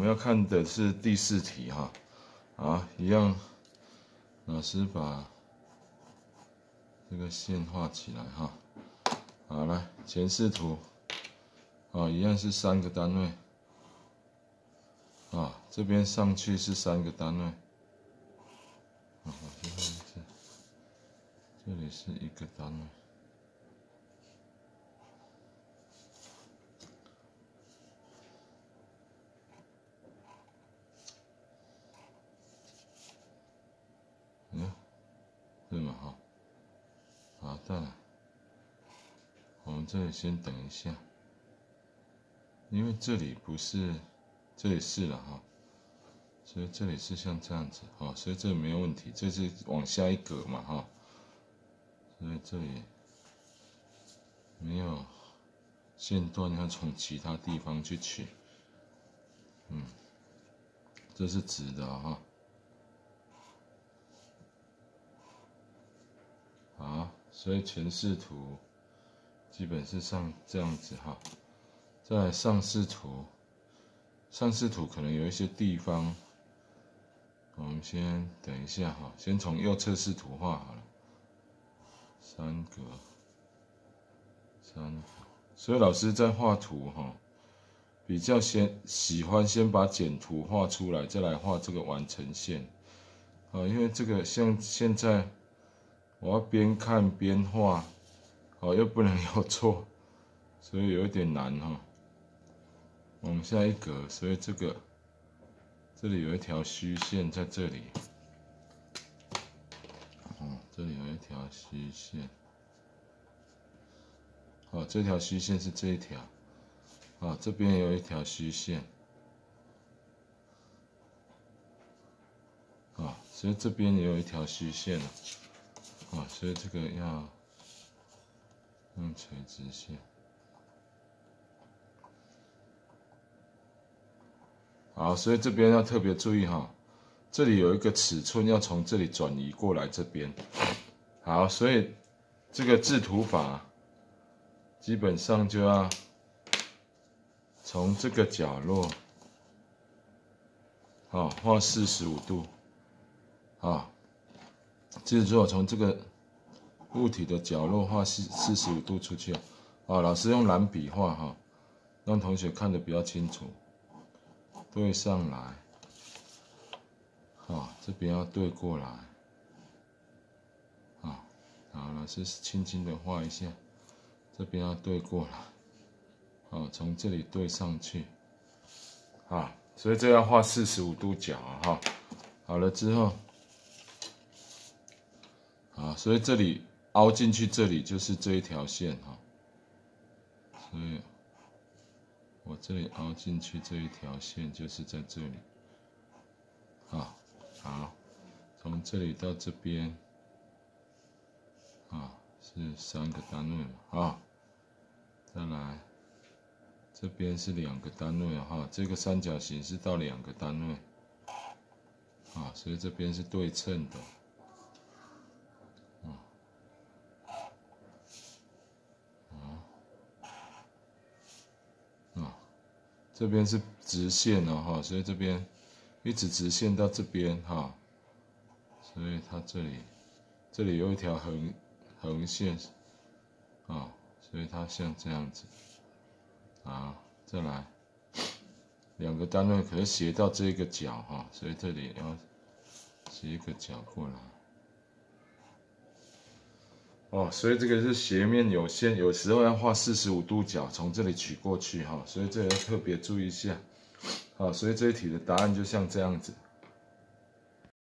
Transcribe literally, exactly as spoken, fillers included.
们要看的是第四题哈，好，一样，老师把这个线画起来哈。好，来前视图，啊，一样是三个单位，啊，这边上去是三个单位，啊，这边是，这里是一个单位。 嗯，对嘛哈，好，再来，我们这里先等一下，因为这里不是，这里是了哈，所以这里是像这样子哈，所以这里没有问题，这是往下一格嘛哈，所以这里没有线段要从其他地方去取，嗯，这是直的哈。 好，所以前视图基本是上这样子哈。再来上视图，上视图可能有一些地方，我们先等一下哈，先从右侧视图画好了。三格，三格。所以老师在画图哈，比较先喜欢先把简图画出来，再来画这个完成线。啊，因为这个像现在。 我要边看边画，哦，又不能有错，所以有一点难哈。往下一格，所以这个这里有一条虚线在这里，哦，这里有一条虚线，哦，这条虚线是这一条，啊，这边有一条虚线，啊，所以这边也有一条虚线了。 啊，所以这个要用垂直线。好，所以这边要特别注意哈，这里有一个尺寸要从这里转移过来这边。好，所以这个制图法基本上就要从这个角落，好，画四十五度，啊。 就是说，从这个物体的角落画四四十五度出去啊。啊，老师用蓝笔画哈，让同学看得比较清楚。对上来，啊，这边要对过来，啊，好，老师轻轻的画一下，这边要对过来，啊，从这里对上去，啊，所以这要画四十五度角啊，哈，好了之后。 啊，所以这里凹进去，这里就是这一条线哈，所以我这里凹进去这一条线就是在这里，啊，好，从这里到这边，啊，是三个单位嘛，啊，再来，这边是两个单位哈，这个三角形是到两个单位，啊，所以这边是对称的。 这边是直线哦，哈，所以这边一直直线到这边哈，所以它这里这里有一条横横线啊，所以它像这样子啊，再来两个单位可是斜到这个角哈，所以这里要斜一个角过来哦，所以这个是斜面有线，有时候要画四十五度角，从这里取过去哈，所以这个要特别注意一下。好，所以这一题的答案就像这样子。